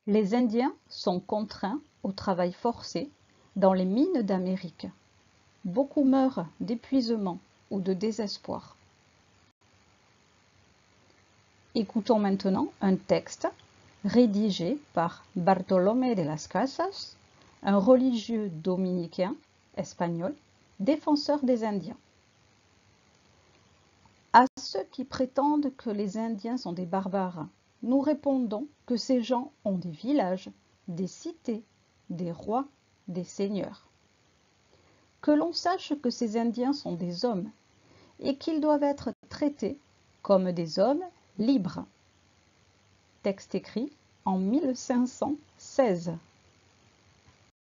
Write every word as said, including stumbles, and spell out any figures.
Les Indiens sont contraints au travail forcé dans les mines d'Amérique. Beaucoup meurent d'épuisement ou de désespoir. Écoutons maintenant un texte rédigé par Bartolomé de las Casas, un religieux dominicain espagnol, défenseur des Indiens. À ceux qui prétendent que les Indiens sont des barbares, nous répondons que ces gens ont des villages, des cités, des rois, des seigneurs. Que l'on sache que ces Indiens sont des hommes et qu'ils doivent être traités comme des hommes libres. Texte écrit en mille cinq cent seize.